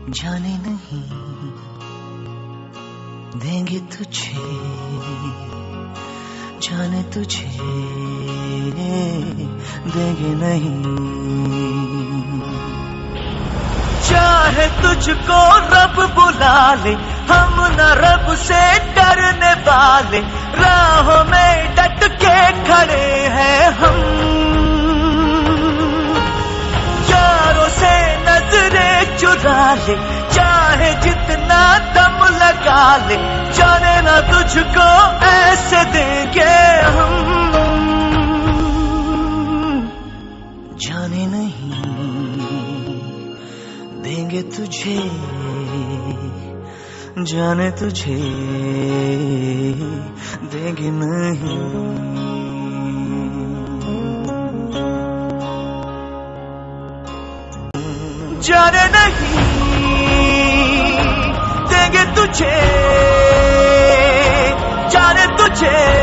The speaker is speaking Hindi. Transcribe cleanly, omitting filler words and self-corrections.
जाने नहीं देंगे तुझे, जाने तुझे देंगे नहीं। चाहे तुझको रब बुला ले, हम न रब से डरने वाले, राहों में डट के खड़े हैं हम। यारों से नजरें चुरा ले, चाहे जितना दम लगा ले, जाने ना तुझको ऐसे देंगे हम। जाने नहीं देंगे तुझे, जाने तुझे देंगे नहीं। जाने नहीं देंगे तुझे, जाने तुझे